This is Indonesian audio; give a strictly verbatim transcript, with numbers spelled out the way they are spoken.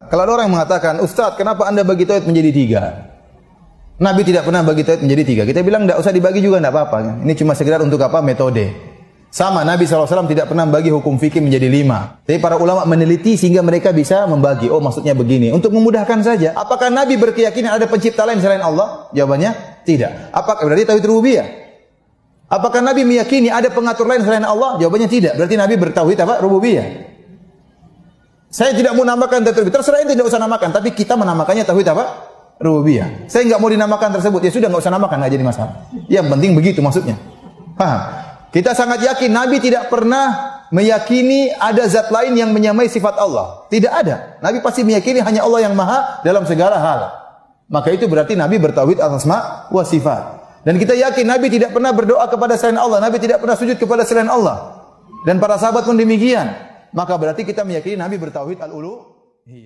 Kalau ada orang yang mengatakan, Ustaz, kenapa Anda bagi tauhid menjadi tiga? Nabi tidak pernah bagi tauhid menjadi tiga. Kita bilang tidak usah dibagi juga, tidak apa-apa. Ini cuma sekedar untuk apa? Metode. Sama, Nabi shallallahu alaihi wasallam tidak pernah membagi hukum fikih menjadi lima. Tapi para ulama meneliti sehingga mereka bisa membagi. Oh, maksudnya begini. Untuk memudahkan saja. Apakah Nabi berkeyakinan ada pencipta lain selain Allah? Jawabannya tidak. Apakah berarti tauhid rububiyah? Apakah Nabi meyakini ada pengatur lain selain Allah? Jawabannya tidak. Berarti Nabi bertauhid apa? Rububiyah. Saya tidak mau namakan tauhid rububiyah. Terserah ente tidak usah namakan. Tapi kita menamakannya tauhid apa? Rububiyah. Saya enggak mau dinamakan tersebut. Ya sudah, enggak usah namakan, enggak jadi masalah. Yang penting begitu maksudnya. Paham? Kita sangat yakin Nabi tidak pernah meyakini ada zat lain yang menyamai sifat Allah. Tidak ada. Nabi pasti meyakini hanya Allah yang maha dalam segala hal. Maka itu berarti Nabi bertauhid asma wa sifat. Dan kita yakin Nabi tidak pernah berdoa kepada selain Allah. Nabi tidak pernah sujud kepada selain Allah. Dan para sahabat pun demikian. Maka berarti kita meyakini Nabi bertauhid al-ulu.